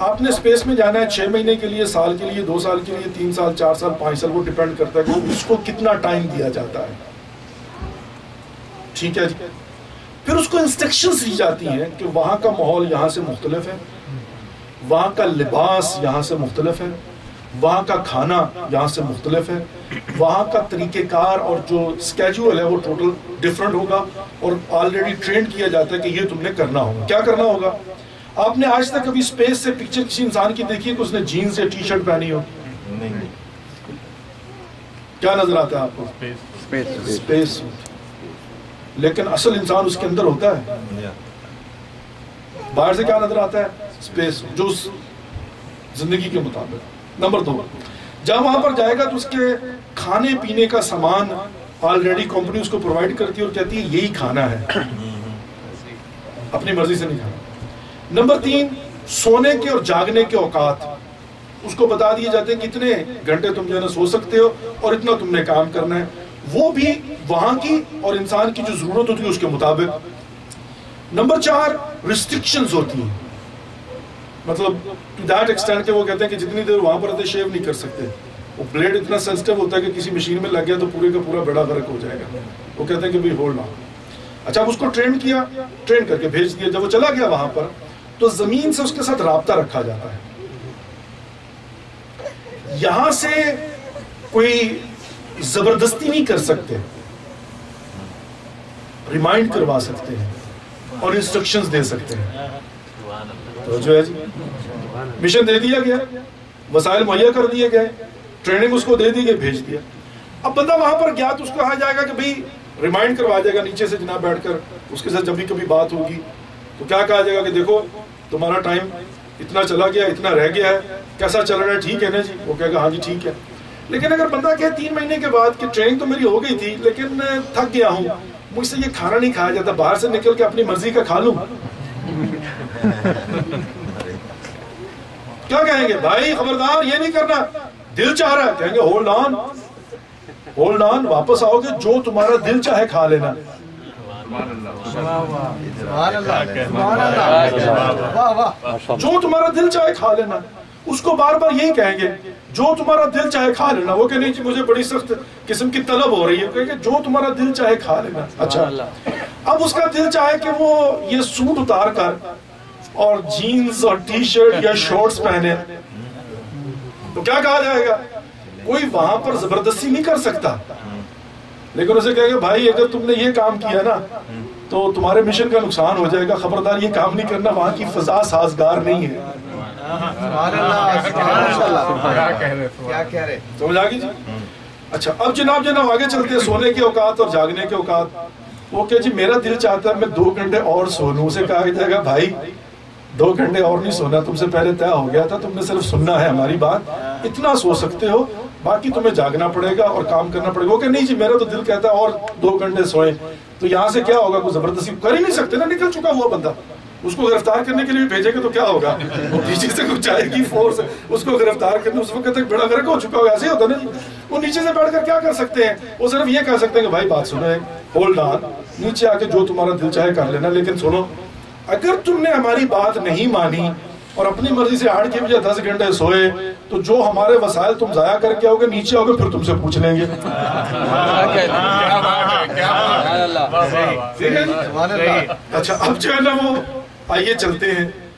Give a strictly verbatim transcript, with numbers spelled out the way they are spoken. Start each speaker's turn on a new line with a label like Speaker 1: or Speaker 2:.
Speaker 1: آپ نے اسپیس میں جانا ہے چھ مہینے کے لیے، سال کے لیے، دو سال کے لیے، تین سال، چار سال، پانچ سال، وہ ڈیپینڈ کرتا ہے کہ اس کو کتنا ٹائم دیا جاتا ہے. ٹھیک ہے جی. پھر اس کو انسٹرکشنز دی جاتی ہیں کہ وہاں کا ماحول یہاں سے مختلف ہے، وہاں کا لباس یہاں سے مختلف ہے، وہاں کا کھانا یہاں سے مختلف ہے، وہاں کا طریقہ کار اور جو اسکیجول ہے وہ ٹوٹل ڈفرنٹ ہوگا، اور آلریڈی ٹرین کیا جاتا ہے کہ یہ تم نے کرنا ہوگا. کیا کرنا ہوگا؟ آپ نے آج تک کبھی اسپیس سے پکچر کسی انسان کی دیکھی ہے کہ اس نے جینز یا ٹی شرٹ پہنی ہو؟ نہیں. کیا نظر آتا ہے آپ کو؟ اسپیس. لیکن اصل انسان اس کے اندر ہوتا ہے. باہر سے کیا نظر آتا ہے؟ اسپیس، جو اس زندگی کے مطابق. نمبر دو، جب وہاں پر جائے گا تو اس کے کھانے پینے کا سامان آلریڈی کمپنی اس کو پرووائڈ کرتی ہے اور کہتی ہے یہی کھانا ہے، اپنی مرضی سے نہیں کھانا. نمبر تین، سونے کے اور جاگنے کے اوقات اس کو بتا دیے جاتے ہیں کہ اتنے گھنٹے تم جو ہے نا سو سکتے ہو اور اتنا تم نے کام کرنا ہے، وہ بھی وہاں کی اور انسان کی جو ضرورت ہوتی ہے اس کے مطابق. نمبر چار، ریسٹرکشنز ہوتی ہیں، مطلب ٹو دیٹ ایکسٹینٹ کہ وہ کہتے ہیں کہ جتنی دیر وہاں پر رہتے شیو نہیں کر سکتے. وہ بلیڈ اتنا سینسٹیو ہوتا ہے کہ کسی مشین میں لگ گیا تو پورے کا پورا بیڑا غرق ہو جائے گا. وہ کہتے ہیں کہ بھائی ہولڈ آن. اچھا، اب اس کو ٹرین کیا، ٹرین کر کے بھیج دیا. جب وہ چلا گیا وہاں پر تو زمین سے اس کے ساتھ رابطہ رکھا جاتا ہے. یہاں سے کوئی زبردستی نہیں کر سکتے، ریمائنڈ کروا سکتے ہیں اور انسٹرکشنز دے سکتے ہیں. تو جو ہے جی مشن دے دیا گیا، وسائل مہیا کر دیے گئے، ٹریننگ اس کو دے دی گئی، بھیج دیا. اب بندہ وہاں پر گیا تو اس کو کہا جائے گا کہ بھئی ریمائنڈ کروا جائے گا نیچے سے جناب بیٹھ کر، اس کے ساتھ جب بھی کبھی بات ہوگی تو کیا کہا جائے گا کہ دیکھو تمہارا ٹائم اتنا چلا گیا، اتنا رہ گیا ہے، کیسا چل رہا ہے، ٹھیک ہے نا جی؟ وہ کہے گا ہاں جی ٹھیک ہے. لیکن اگر بندہ کہے تین مہینے کے بعد کہ ٹریننگ تو میری ہو گئی تھی لیکن میں تھک گیا ہوں، مجھ سے یہ کھانا نہیں کھایا جاتا، باہر سے نکل کے اپنی مرضی کا کھا لوں، کیا کہیں گے؟ بھائی خبردار یہ نہیں کرنا، دل چاہ رہا ہے. کہیں گے ہولڈ آن، ہولڈ آن، واپس آؤ گے جو تمہارا دل چاہے کھا لینا. جو تمہارا دل چاہے کھا لینا. اس کو بار بار یہی کہیں گے جو تمہارا دل چاہے کھا لینا. وہ کہ نہیں جی مجھے بڑی سخت قسم کی طلب ہو رہی ہے. کہیں گے جو تمہارا دل چاہے کھا لینا. اچھا، اب اس کا دل چاہے کہ وہ یہ سوٹ اتار کر اور جینز اور ٹی شرٹ یا شورٹس پہنے تو کیا کہا جائے گا؟ کوئی وہاں پر زبردستی نہیں کر سکتا. لیکن اسے کہے گا بھائی اگر تم نے یہ کام کیا نا تو تمہارے مشن کا نقصان ہو جائے گا، خبردار یہ کام نہیں کرنا، وہاں کی فضا سازگار نہیں ہے. سمجھ آ گئی جی؟ اچھا، اب جناب جناب آگے چلتے ہیں سونے کے اوقات اور جاگنے کے اوقات. وہ کہ جی میرا دل چاہتا ہے میں دو گھنٹے اور سو لوں. اسے کہا جائے گا بھائی دو گھنٹے اور نہیں سونا، تم سے پہلے طے ہو گیا تھا، تم نے صرف سننا ہے ہماری بات، اتنا سو سکتے ہو، باقی تمہیں جاگنا پڑے گا اور کام کرنا پڑے گا. وہ کہ نہیں جی میرا تو دل کہتا ہے اور دو گھنٹے سوئیں. تو یہاں سے کیا ہوگا؟ کوئی زبردستی کر ہی نہیں سکتے نا، نکل چکا ہوا بندہ. اس کو گرفتار کرنے کے لیے بھیجے گا تو کیا ہوگا؟ وہ پیچھے سے کچھ آئے گی فورس اس کو گرفتار کرنے، اس وقت تک بڑا غرق ہو چکا ہوگا. ایسے ہی ہوتا نا. وہ نیچے سے بیٹھ کر کیا کر سکتے ہیں؟ وہ صرف یہ کہہ سکتے ہیں کہ بھائی بات سنو، ہولڈ آن، نیچے آ کے جو تمہارا دل چاہے کر لینا، لیکن سنو اگر تم نے ہماری بات نہیں مانی اور اپنی مرضی سے آٹھ کے بجے دس گھنٹے سوئے تو جو ہمارے وسائل تم ضائع کر کے آؤ گے نیچے آؤ گے پھر تم سے پوچھ لیں گے. اچھا، اب جو ہے نا وہ آئیے چلتے ہیں